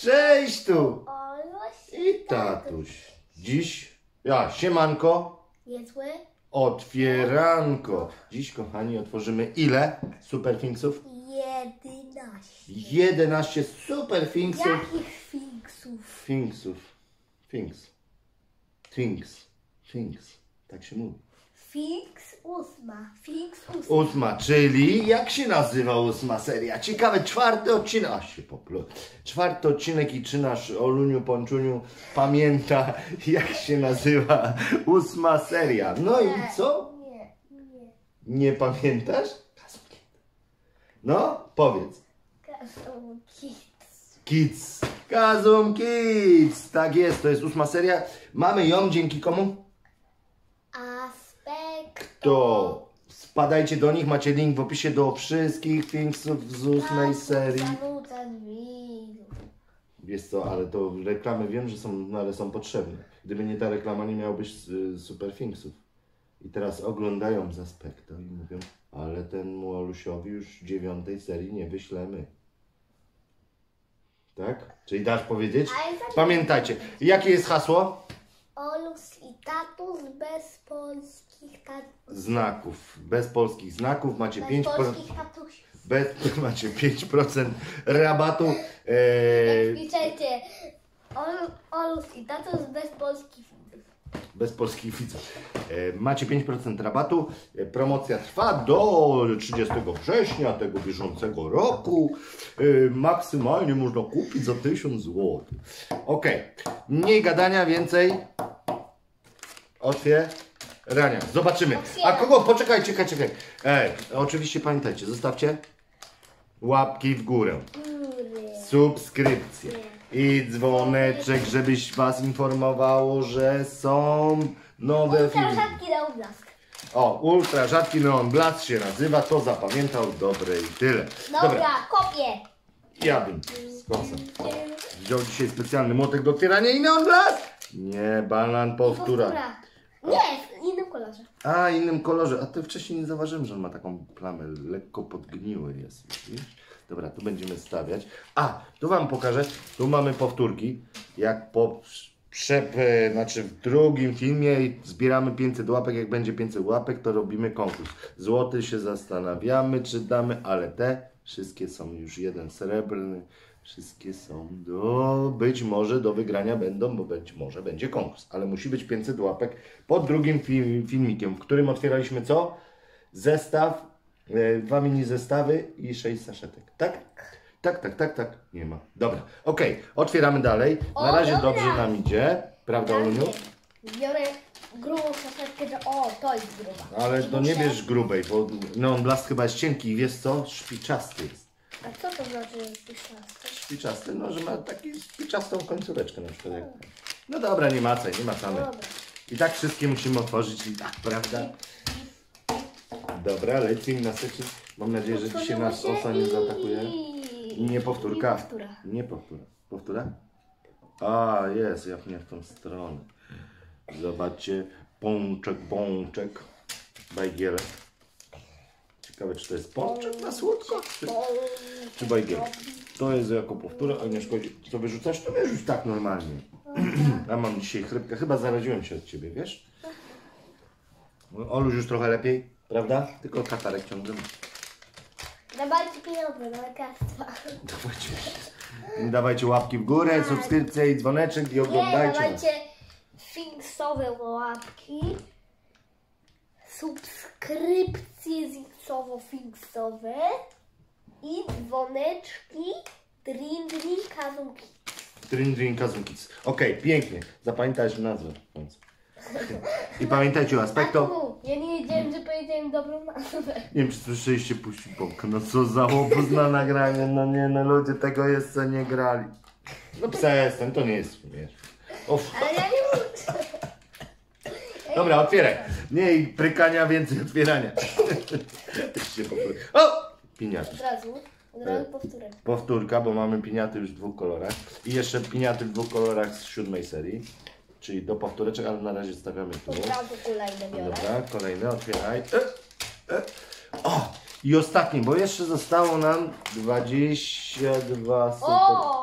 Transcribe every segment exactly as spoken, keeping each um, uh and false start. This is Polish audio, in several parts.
Cześć tu! Oluś I tatuś. Dziś, ja, siemanko, Niezły. otwieranko. Dziś, kochani, otworzymy ile Superfinksów? jedenaście. jedenaście Superfinksów. Jakich finksów? Finksów. Finks. Finks. Finks. Tak się mówi. Finks ósma. Finks ósma. Ósma, czyli jak się nazywa ósma seria? Ciekawe, czwarty odcinek. A się poplu. Czwarty odcinek i czy nasz Oluniu Ponczuniu pamięta, jak się nazywa ósma seria. No i co? Nie, nie. Nie pamiętasz? No, powiedz. Kazum Kids. Kids. Kazum Kids. Tak jest, to jest ósma seria. Mamy ją dzięki komu? Aspekt. To spadajcie do nich, macie link w opisie do wszystkich filmów z ósmej serii. Wiesz co, ale to reklamy wiem, że są, no ale są potrzebne. Gdyby nie ta reklama, nie miałbyś y, Superfinksów. I teraz oglądają z Aspekto i mówią, ale ten Olusiowi już dziewiątej serii nie wyślemy. Tak? Czyli dasz powiedzieć? Pamiętajcie, jakie jest hasło? Olus i tatus bez polskich tatus. Znaków. Bez polskich znaków macie Bez pięć procent. polskich tatusiów. Bez, macie pięć procent rabatu. E, Piszecie Ol, Olus i tatus bez polskich widzów. bez polskich widzów. E, macie pięć procent rabatu. E, promocja trwa do trzydziestego września tego bieżącego roku. E, maksymalnie można kupić za tysiąc złotych. Ok. Mniej gadania, więcej otwierania. Zobaczymy. A kogo? Poczekaj, czekaj, czekaj. Ej, oczywiście pamiętajcie, zostawcie łapki w górę. Subskrypcję i dzwoneczek, żebyś was informowało, że są nowe Ultra filmy. rzadki neoblask. O, ultra rzadki neon blask się nazywa, to zapamiętał dobre i tyle. Dobra, kopię. Ja bym z kosem wziął dzisiaj specjalny młotek do otwierania i neon blask. Nie, banan, powtóra. Nie, w innym kolorze. A, innym kolorze. A ty wcześniej nie zauważyłem, że on ma taką plamę. Lekko podgniły jest. Widzisz? Dobra, tu będziemy stawiać. A, tu wam pokażę. Tu mamy powtórki. Jak po przep, znaczy w drugim filmie zbieramy pięćset łapek. Jak będzie pięćset łapek, to robimy konkurs. Złoty się zastanawiamy, czy damy, ale te wszystkie są już jeden srebrny. Wszystkie są do, być może do wygrania będą, bo być może będzie konkurs, ale musi być pięćset łapek pod drugim film, filmikiem, w którym otwieraliśmy co? Zestaw, e, dwa mini zestawy i sześć saszetek, tak? Tak, tak, tak, tak, nie ma. Dobra, okej, okay. Otwieramy dalej. Na O, razie dobra. dobrze nam idzie, prawda, Oluniu? Biorę grubą saszetkę, że o, to jest gruba. Ale to nie bierz grubej, bo neon blask chyba jest cienki i wiesz co? Szpiczasty jest. A co to znaczy, że jest piszczasty? Szpiczasty, no, że ma taką szpiczastą końcóweczkę na przykład. Jak... No dobra, nie macaj, nie macamy. Dobra. I tak wszystkie musimy otworzyć i tak, prawda? Dobra, lecimy na sekcję. Mam nadzieję, że dzisiaj nas osa nie zaatakuje. Nie powtórka. Nie powtóra. Nie powtóra. Powtóra? A, jest, jak nie w tą stronę. Zobaczcie, pączek, pączek, bajgielek. Ciekawe, czy to jest pączek na słodko, czy, czy bajgielek. To jest jako powtóra, ale nie szkodzi. Co wyrzucasz, to wyrzuć tak normalnie. Ja mam dzisiaj chrypkę, chyba zaraziłem się od ciebie, wiesz? Oluś już trochę lepiej, prawda? Tylko katarek ciągle. Dawajcie pieniądze na lekarstwa. Dawajcie, dawajcie łapki w górę, subskrypcje i dzwoneczek i Nie, oglądajcie. dawajcie finksowe łapki. Subskrypcje ziksowo-finksowe i dzwoneczki Dream Dream Kazum Kids. Dream Dream Kazum Kids. Okej, okay, pięknie. Zapamiętajcie nazwę. I pamiętajcie o Aspekto. Tatu, ja nie wiedziałem, że powiedziałem dobrą nazwę. Nie wiem, czy słyszeliście puścić pąkę. No co za łobuz na nagranie. No nie, no ludzie tego jeszcze nie grali. No przestań, to nie jest, wiesz. Of. Ale ja nie mówię. Dobra, otwieraj. Mniej prykania, więcej otwierania. O! Piniaty. Od razu, od razu powtórę. Powtórka, bo mamy piniaty już w dwóch kolorach. I jeszcze piniaty w dwóch kolorach z siódmej serii. Czyli do powtóreczek, ale na razie stawiamy tu. Od razu kolejne biorę. Dobra, kolejne, otwieraj. E, e. O! I ostatni, bo jeszcze zostało nam dwadzieścia dwa super. O!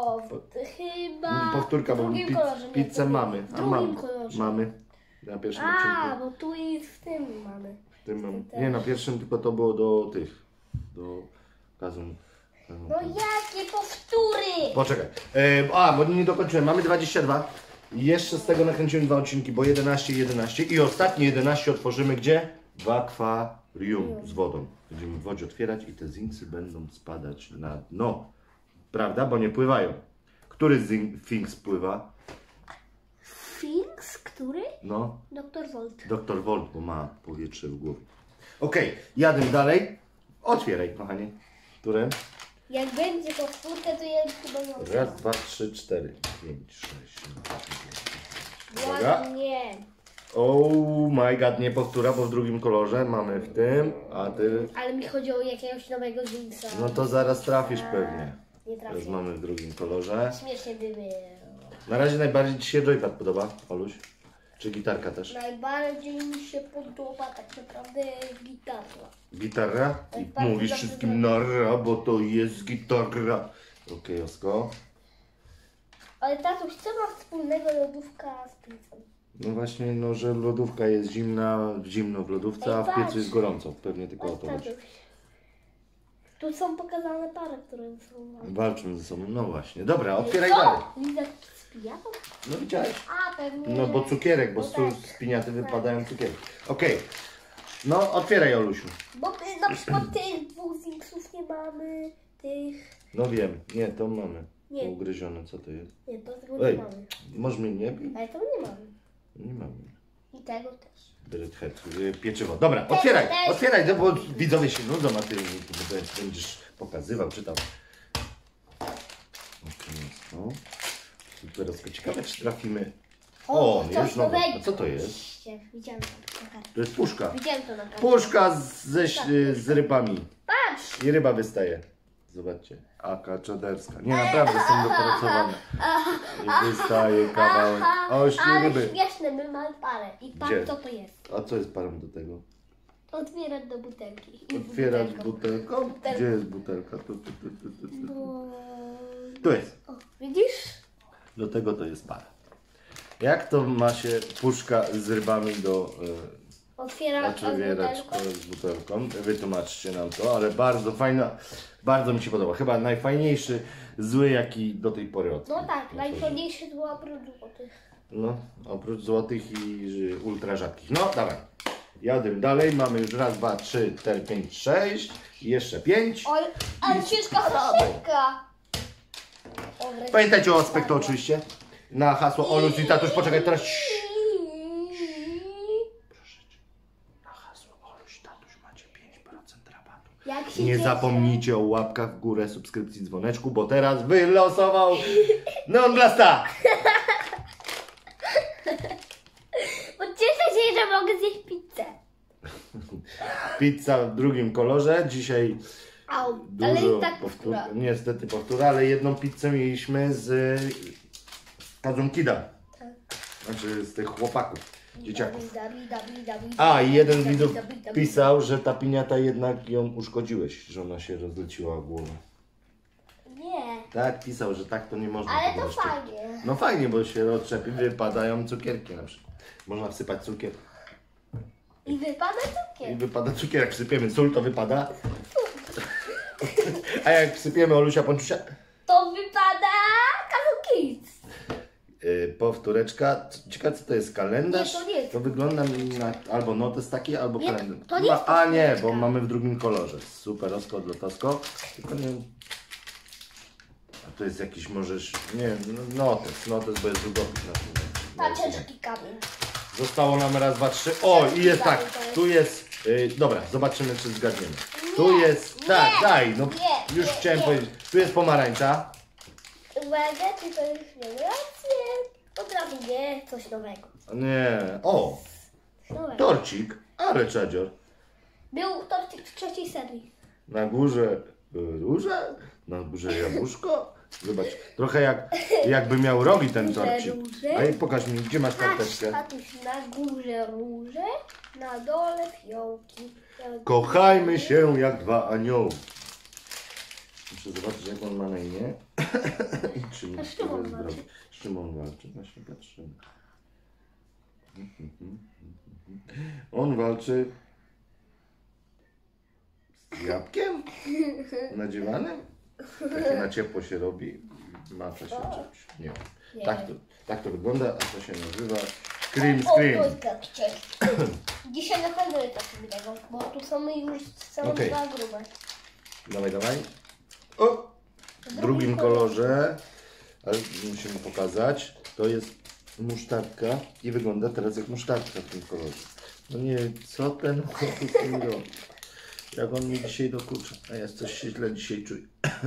powód. Chyba Powtórka, w bo drugim pi kolorze. nie, pizzę w mamy. W A drugim mamy. kolorze. Mamy. Na pierwszym A, odcinku. bo tu i w tym mamy. W tym mam. też. Nie, na pierwszym tylko to było do tych. Do kazum. No jakie powtóry? Poczekaj. E, a, bo nie dokończyłem. Mamy dwadzieścia dwa. Jeszcze z tego nakręciłem dwa odcinki, bo jedenaście, jedenaście. I ostatnie jedenaście otworzymy gdzie? W akwarium z wodą. Będziemy w wodzie otwierać i te zinksy będą spadać na dno. Prawda? Bo nie pływają. Który zinks pływa? Finks, który? No, Doktor Volt. doktor Volt, bo ma powietrze w głowie. Okej, jadę dalej. Otwieraj, kochanie. Które? Jak będzie powtórka, to ja chyba nie otwieram. Raz, dwa, trzy, cztery, pięć, sześć, siedem, osiem, dziewięć. Uwaga. Ładnie. Oh my god, nie powtóra, bo w drugim kolorze mamy w tym, a ty... Ale mi chodzi o jakiegoś nowego Zinksa. No to zaraz trafisz pewnie. Nie Teraz trafię. mamy w drugim kolorze. Śmiesznie by było. Na razie najbardziej Ci się joypad podoba, Oluś? Czy gitarka też? Najbardziej mi się podoba tak naprawdę gitara. Gitara? I Najbardziej mówisz dobrze wszystkim nara, bo to jest gitara. Okej, Osko. Ale tatuś, co ma wspólnego lodówka z pizzą? No właśnie, no że lodówka jest zimna, zimno w lodówce, a w piecu jest gorąco. Pewnie tylko o to chodzi. Tatuś. Tu są pokazane pary, które są... Walczą ze sobą, no właśnie. Dobra, otwieraj Co? dalej. Liza spija? No widziałeś? A, pewnie. No bo cukierek, bo No z, tak. z piniaty wypadają cukierki. Okej. No otwieraj, Olusiu. Bo my na przykład tych dwóch zinksów nie mamy, tych... No wiem, nie, to mamy. Nie. To ugryzione, co to jest? Nie, to tego nie Ej, mamy. może mnie nie bił? Ale tego nie mamy. Nie mamy. I tego też. Dread head, y, pieczywo. Dobra, otwieraj, też. otwieraj, no bo widzowie się nudzą, a ty ty będziesz pokazywał, czytał. Okej, no. Super, Osko. Ciekawe, czy trafimy. O, coś jest nowe. nowego. A co to jest? Patrzcie, widziałem to na kartce. To jest puszka. Widziałem to na kartce. Puszka z, ze, ś- z rybami. Patrz! I ryba wystaje. Zobaczcie. Aka czaderska. Nie, naprawdę są dopracowane. I wystaje kawałek. Ośli Ale ryby. śmieszne, my mamy parę. I patrz Gdzie? co to jest. A co jest parą do tego? Otwierać do butelki. I Otwierasz butelką. butelką? Butelką. Gdzie jest butelka? Tu, tu, tu, tu, tu, tu. Bo... Tu jest. O, widzisz? Do tego to jest para. Jak to ma się puszka z rybami do Otwierasz e, otwierać z butelką? Wytłumaczcie nam to, ale bardzo fajna, bardzo mi się podoba. Chyba najfajniejszy zły, jaki do tej pory otworzył. No tak, najfajniejsze było oprócz złotych. No, oprócz złotych i y, ultra rzadkich. No, dawaj. Jadę dalej. Mamy już raz, dwa, trzy, cztery, pięć, sześć. I jeszcze pięć. Oj, ale ciężka flaszeczka. O, wreszcie Pamiętajcie o aspektu spadła. oczywiście. Na hasło Olus i tatuś. Poczekaj, teraz. Proszę cię. Na hasło Oluś, tatuś macie pięć procent rabatu. Jak się Nie cieszę. zapomnijcie o łapkach w górę, subskrypcji, dzwoneczku, bo teraz wylosował Neon Blasta. Bo cieszę się, że mogę zjeść pizzę. Pizza w drugim kolorze. Dzisiaj Au, dużo ale i tak powtór, powtóra. niestety powtóra, ale jedną pizzę mieliśmy z Kazunkida. Tak. Znaczy z tych chłopaków, dzieciaków. Bida, bida, bida, bida, A i jeden z bida, widzów bida, bida, bida. pisał, że ta piniata jednak ją uszkodziłeś, że ona się rozleciła w głowę. Nie, Tak, pisał, że tak to nie można. ale tego to rozczepić. fajnie. No fajnie, bo się odczepi, wypadają cukierki na przykład. Można wsypać cukier I wypada i cukier. wypada cukier. Jak wsypiemy sól, to wypada. A jak wsypiemy Olusia Ponczusia, To wypada Kazoo Kids. Yy, powtóreczka. Ciekawe co to jest kalendarz? Nie, to nie jest. To wygląda mi na albo notes taki, albo Nie, kalendarz. to nie jest Ma, a nie, powtóreczka. bo mamy w drugim kolorze. Super, osko, lotosko. Tylko nie. A to jest jakiś możesz. Nie, no, notes, notes, bo jest długopis na tym. Ta ciężki kamień. Zostało nam raz, dwa, trzy. O, i jest tak. To jest- Tu jest. Yy, dobra, zobaczymy czy zgadniemy. Tu Nie, jest. nie, Tak, daj. No nie, już nie, chciałem nie. powiedzieć. Tu jest pomarańcza. Uwaga, czy to już miał rację? Od razu nie, coś nowego. Nie. O, Coś nowego. torcik. Ale czadzior. Był torcik w trzeciej serii. Na górze róża, na górze jabłuszko. Zobacz, trochę jak, jakby miał rogi ten Róże, torcik. róże. A i pokaż mi, gdzie masz Patrz, karteczkę. tatuś, na górze róże, na dole fiołki. Kochajmy się jak dwa anioły. Muszę zobaczyć, jak on ma na imię. I czy mi A z czym on walczy? Z czym on walczy? Właśnie patrzymy. On walczy z jabłkiem nadziewanym. Takie na ciepło się robi. Macza się czymś. Nie. Nie. Tak to, tak to wygląda, a to się nazywa Cream O, Scream. to jest krakcie. Dzisiaj na pewno nie trafimy tego, bo tu są już całe Okej. dwa grube. Dawaj, dawaj. O! W drugim kolorze, ale musimy pokazać, to jest musztardka i wygląda teraz jak musztardka w tym kolorze. No nie, co ten chłopiec mi robi? Jak on mi dzisiaj dokucza, a ja coś się źle dzisiaj czuję.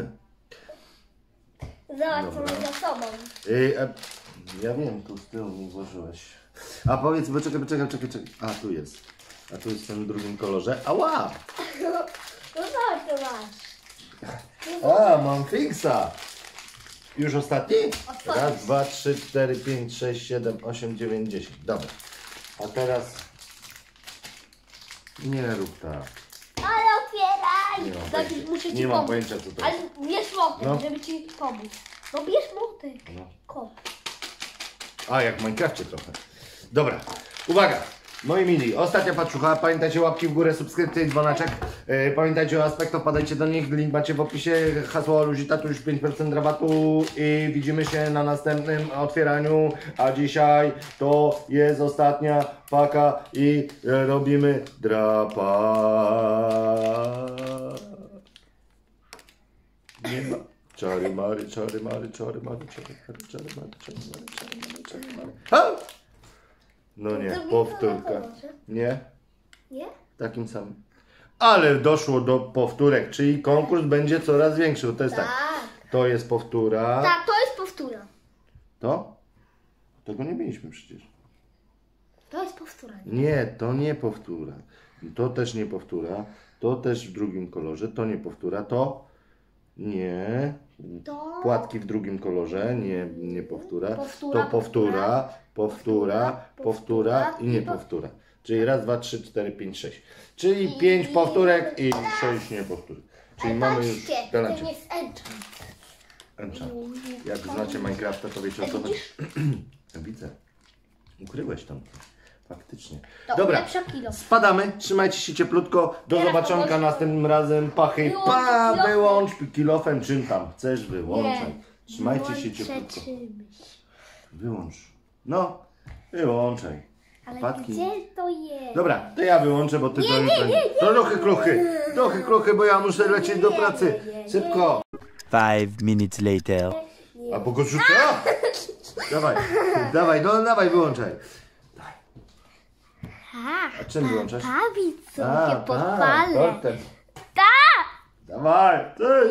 Zobacz, co Dobra. mam za sobą. Ej, a, ja wiem, tu z tyłu mi włożyłeś. A powiedz, bo czekaj, czekaj, czekaj, czekaj. A, tu jest. A tu jest w tym drugim kolorze. Ała! No zobacz, to masz. A, mam fixa! Już ostatni? Ostatni. Raz, dwa, trzy, cztery, pięć, sześć, siedem, osiem, dziewięć, dziesięć. Dobra. A teraz... Nie rób tak. Ale otwieraj! Nie mam Tak, pojęcia, muszę ci nie mam pomóc. pojęcia co to Ale jest. bierz młotek, No. żeby ci pomóc. No bierz młotek. No. Kop. A, jak w Minecrafcie trochę. Dobra, uwaga! Moi mili, ostatnia paczucha. Pamiętajcie łapki w górę, subskrypcje i dzwoneczek. Yy, pamiętajcie o aspektach, wpadajcie do nich. Link macie w opisie. Hasło Luzita, tu już pięć procent rabatu. I widzimy się na następnym otwieraniu. A dzisiaj to jest ostatnia paka i e, robimy drapa. Nie ma. Czary mary, czary mary, czary mary, czary mary, czary mary, czary mary, czary mary, czary mary. Ha! No nie, Zrobimy powtórka. to na kolorze. Nie, Nie? takim samym. Ale doszło do powtórek, czyli konkurs będzie coraz większy. Bo to jest tak. Tak. To jest powtóra. Tak, to jest powtóra. To? Tego nie mieliśmy przecież. To jest powtóra. Nie, to nie powtóra. To też nie powtóra. To też w drugim kolorze. To nie powtóra. To nie. To... Płatki w drugim kolorze. Nie, nie powtóra. Powtóra, To powtóra, powtóra, powtóra i nie powtóra. Czyli raz, dwa, trzy, cztery, pięć, sześć. Czyli pięć powtórek i sześć niepowtórek. Czyli Ale mamy już patrzcie, garancję. ten jest enchant. Enchant. Jak znacie Minecrafta, to wiecie o co chodzi. Widzę. Ukryłeś tam. Faktycznie. To Dobra. ulepsza kilo. Spadamy, trzymajcie się cieplutko. Do Teraz zobaczonka połącz- następnym razem. Pachy. Wyłącz Pa, kilofem. wyłącz kilofem, czym tam chcesz, wyłączaj. Nie. Trzymajcie się Wyłączę cieplutko. czymś. Wyłącz. No, wyłączaj. Ale Wpadki. gdzie to jest? Dobra, to ja wyłączę, bo ty to jutro... To trochę kluchy, trochę kluchy, bo ja muszę lecieć do pracy. nie, nie, Szybko. Five minutes later. A bo go rzucę? Dawaj, dawaj, no dawaj, wyłączaj. A, A czym wyłączasz? bawić A, sobie, tak, podpalę. tortem. Tak! Dawaj, ty.